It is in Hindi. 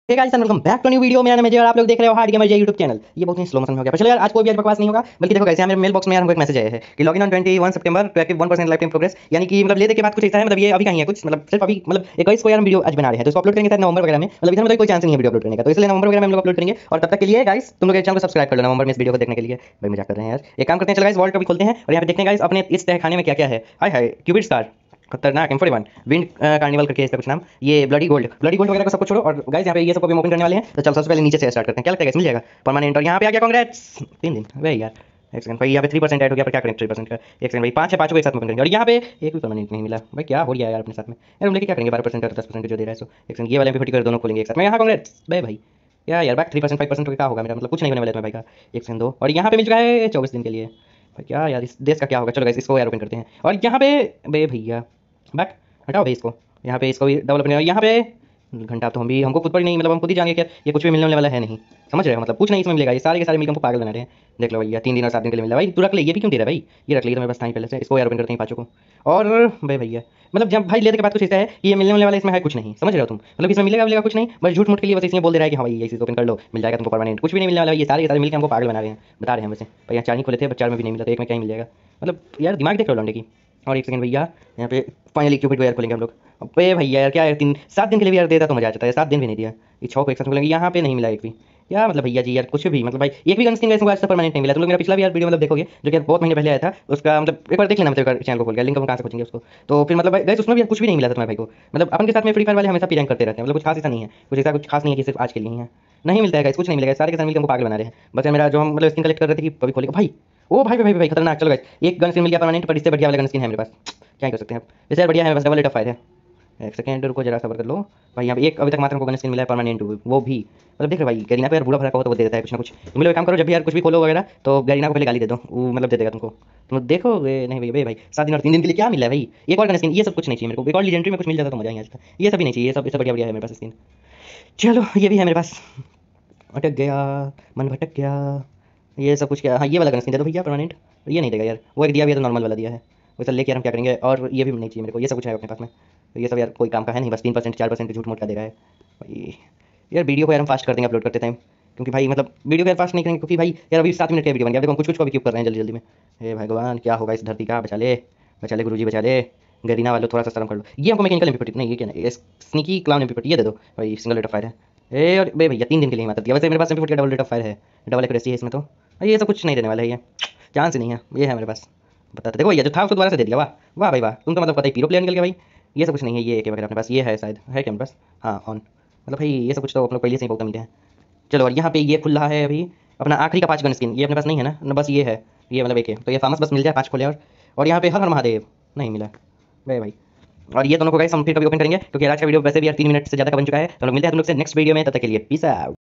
Hey guys and welcome back to new video. मेरा नाम है जय और आप लोग देख रहे हो hard gamer Jai YouTube channel. ये बहुत ही स्लो मोशन में हो गया, पर चलो यार आज कोई भी आज बकवास नहीं होगा। बल्कि देखो गाइस यहाँ मेरे मेल बॉक्स में यार हमको एक मैसेज आया है कि लॉगिन ऑन 21 सितंबर to active 1% life time progress, यानी कि मतलब लेने के बाद कुछ ऐसा है, मतलब ये अभी कहीं है कुछ, मतलब सिर्फ अभी मतलब 21 को यार हम वीडियो आज बना रहे हैं, तो इसको अपलोड करेंगे शायद नवंबर वगैरह में। मतलब इधर मतलब कोई चांस नहीं है वीडियो अपलोड करने का, तो इसलिए नवंबर वगैरह में हम लोग अपलोड करेंगे। और तब तक के लिए गाइस तुम लोग चैनल को सब्सक्राइब कर लो नवंबर में इस वीडियो को देखने के लिए। भाई मजाक कर रहे हैं यार, एक काम करते हैं, चलो गाइस वॉल्ट अभी खोलते हैं और यहाँ पे देखते हैं गाइस अपने इस तह खाने में क्या क्या है। हाय हाय क्यूबिट स्टार, खतरनाक M41 विंड कार्निवल करके इसका कुछ नाम, ये ब्लडी गोल्ड वगैरह को सब कुछ छोड़ो। और गाइस यहाँ पे ये सब भी ओपन करने वाले हैं, तो चल सबसे पहले नीचे से स्टार्ट करते हैं। क्या लगता है मिल जाएगा परमानेंट? और यहाँ पे आ गया कांग्रेट्स 3 दिन। वे यार एक सेकंड भाई, यहाँ पे 3% ऐड हो गया, पर क्या करें 3% का? एक सेकंड भाई, 5 है, 5 को एक साथ ओपन करेंगे। और यहाँ पे एक भी परमानेंट नहीं मिला भाई, क्या हो गया यार अपने साथ में यार। हम लेके क्या करेंगे 12% और 10% जो दे रहा है। सो एक सेकंड ये वाले पे कर दोनों खोलेंगे एक साथ में। यहाँ कांग्रेट्स भाई क्या यार, बैक 3% 5% क्या होगा मेरा, मतलब कुछ नहीं होने वाला है भाई का। एक सेकंड दो, और यहाँ पे मिल चुका है 24 दिन के लिए भाई। क्या यार इस देश का क्या होगा। चलो गाइस इसको यार ओपन करते हैं। और यहाँ पे बे भैया बैक हटाओ भाई इसको, यहाँ पे इसको भी डबल अपने। यहाँ पे घंटा तो हम भी हमको खुद पर नहीं, मतलब हम खुद ही जाएंगे कि ये कुछ भी मिलने वाला है नहीं, समझ रहे हो, मतलब कुछ नहीं इसमें मिलेगा। ये सारे के सारे मिलकर हमको पागल बना रहे हैं। देख लो भैया 3 दिन और 7 दिन के लिए मिल रहा है भाई। तू रख ले, ये भी क्यों दे रहा है भाई, ये रख ले तो मेरे पास टाइम पहले से। इसको यार ओपन करते हैं पाँचों को। और भाई भैया मतलब जब भाई लेने के बाद कुछ ऐसा है कि ये मिलने वाला इसमें है कुछ नहीं, समझ रहे हो तुम, मतलब इसमें मिलेगा कुछ नहीं, बस झूठ मूठ के लिए बस इसलिए बोल दे रहा है कि हाँ भाई ये चीज़ ओपन कर लो मिल जाएगा तुमको परमानेंट। कुछ भी नहीं मिलने वाला, ये सारे के सारे मिलकर हमको पागल बना रहे हैं, बता रहे हैं वैसे भाई। यहाँ 4 ही खोले थे, बट 4 में भी नहीं मिला, तो एक में क्या ही मिल जाएगा, मतलब यार दिमाग देख लो लौंडे की। और एक सेकंड भैया यहाँ पे फाइनली क्यूबिट को यार खोलेंगे हम लोग। अबे भैया यार क्या है, 3-7 दिन के लिए भी यार देता तो मजा आ जाता है। 7 दिन भी नहीं दिया, ये 6 को एक साथ खोलेंगे। यहाँ पे नहीं मिला एक भी यार, मतलब भैया जी यार कुछ भी, मतलब भाई एक भी गन स्किन आज तक परमानेंट नहीं मिला। तुम लोग मेरा पिछला भी यार वीडियो मतलब देखोगे जो कि बहुत महीने पहले आया था, उसका मतलब एक बार देख लेना, मेरे चैनल को खोल गया, लिंक हम कहाँ से खोजेंगे उसको। तो फिर मतलब गाइस उसमें भी कुछ भी नहीं मिला था तुम्हारे भाई को। मतलब अपन के साथ में फ्री फायर वाले हमेशा पी रैंक करते रहते हैं, मतलब कुछ खास ऐसा नहीं है, कुछ खास नहीं है कि सिर्फ आज के लिए ही है। नहीं मिलता है गाइस, कुछ नहीं मिलेगा, सारे के साथ मिलकर हमको पागल बना रहे हैं। बस यार मेरा जो हम मतलब स्किन कलेक्ट कर रहे थे कि अभी खोलेगा भाई। ओ भाई भाई भाई खतरनाक। चलो गाइस एक गन स्किन मिल गया परमानेंट, पर इससे बढ़िया वाला गन स्किन है मेरे पास, क्या कर सकते हैं। इससे बढ़िया है, बस डबल रेट ऑफ फायर है। एक सेकंड रुको जरा सबर कर लो भाई। यहाँ पे एक अभी तक मात्र हमको गन स्किन मिला है परमानेंट, वो भी मतलब देख रहे भाई गरीना पे यार बुरा भरा कहो तो वो दे देता है कुछ ना कुछ। तुम लोग काम करो, जब भी यार कुछ भी खोलो वगैरह तो गरीना को पहले गाली दे दो, वो मतलब दे देगा तुमको। तुम देखो नहीं भाई भाई 7 दिन और 3 दिन के लिए क्या मिला है भाई। एक और गन स्किन, ये सब कुछ नहीं चाहिए मेरे को। एक और लीजेंडरी में कुछ मिल जाता तो मजा ही आता, ये सब भी नहीं चाहिए। ये सब इससे बढ़िया बढ़िया है मेरे पास स्किन। चलो ये भी है मेरे पास। अटक गया, मन भटक गया। ये सब कुछ क्या, हाँ ये वाला गन स्किन दे दो भैया परमानेंट। ये नहीं देगा यार, वो एक दिया भी है तो नॉर्मल वाला दिया है, वैसा लेके यार हम क्या करेंगे। और ये भी नहीं चाहिए मेरे को, ये सब कुछ है अपने पास में, तो ये सब यार कोई काम का है नहीं, बस 3% 4% झूठ मूठ का दे रहा है भाई। यार वीडियो को यार हम फास्ट कर देंगे अपलोड करते टाइम, क्योंकि भाई मतलब वीडियो को यार फास्ट नहीं करेंगे, क्योंकि भाई यार अभी 7 मिनट का वीडियो बन गया। देखो कुछ कुछ को भी क्यों कर रहे हैं जल्दी जल्दी में। हे भगवान क्या होगा इस धरती का, बचा ले गुरुजी बचा ले। गरीना वालों थोड़ा सा शर्म कर लो। ये हमको मैकेनिकल एम्पिटी नहीं, ये क्या नहीं, स्नीकी क्लाउन एम्पिटी ये दे दो भाई, सिंगल रेट ऑफ फायर है। ए और बे भैया 3 दिन के लिए मात्र दिया, वैसे मेरे पास एम्पिटी का डबल रेट ऑफ फायर है, डबल एक्यूरेसी है इसमें, तो ये सब कुछ नहीं देने वाला है, ये चांस ही नहीं है। ये है मेरे पास, बताते देखो भैया जो था उसको दोबारा से दे दिया। वाह वाह भाई वाह, तुम तो मतलब पता ही पीरो प्लेयर निकल गया भाई। ये सब कुछ नहीं है, ये एक वगैरह अपने पास ये है शायद, है क्या मेरे पास? हाँ ऑन, मतलब भाई ये सब कुछ तो अपने पहले से ही बहुत मिलते हैं। चलो और यहाँ पे ये खुल रहा है अभी अपना आखिरी का 5 गन स्किन, ये अपने पास नहीं है ना, बस ये है, ये मतलब एक है, तो ये फार्मस बस मिल जाए 5 खोले। और यहाँ पे हर हर महादेव नहीं मिला भाई। और ये दोनों को गाइस हम फिर कभी ओपन करेंगे, क्योंकि आज का वीडियो वैसे भी यार 3 मिनट से ज़्यादा का बन चुका है। तो लोग मिलते हैं तुम लोग से नेक्स्ट वीडियो में, तब तक के लिए पीस आउट।